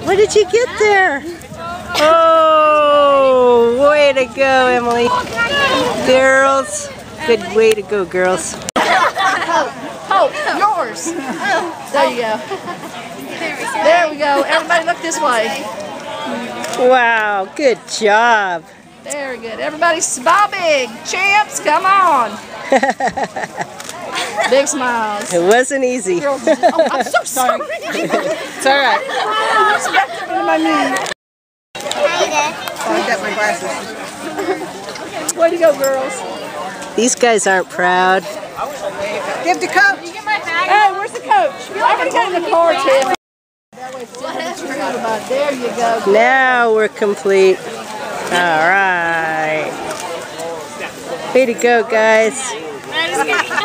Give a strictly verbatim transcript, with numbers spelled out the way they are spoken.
What did you get there? Oh, way to go, Emily. Girls, good way to go, girls. Hope, Hope, yours. There you go. There we go. Everybody look this way. Wow, good job. Very good. Everybody smile big. Champs, come on. Big smiles. It wasn't easy. Oh, I'm so sorry. It's all right. My knee. Oh, I got my glasses. Way to go, girls. These guys aren't proud. Give the coach. Hey, where's the coach? I'm going to go in the car, Tim. There you go. Now we're complete. All right. Way to go, guys.